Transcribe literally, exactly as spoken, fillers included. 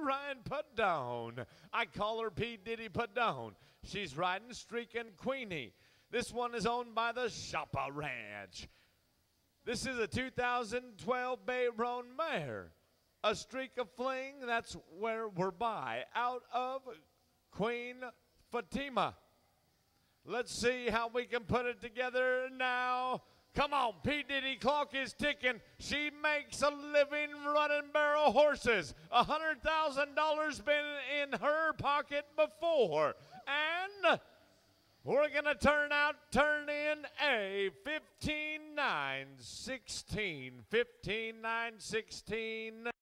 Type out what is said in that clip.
Ryann Pedone. I call her P. Diddy Pedone. She's riding Streakin' Queenie. This one is owned by the Shoppa Ranch. This is a two thousand twelve Bay Roan mare. A streak of fling, that's where we're by, out of Queen Fatima. Let's see how we can put it together now. Come on, P. Diddy, clock is ticking. She makes a living running barrel horses. A hundred thousand dollars been in her pocket before. And we're gonna turn out, turn in a fifteen nine sixteen. fifteen nine sixteen.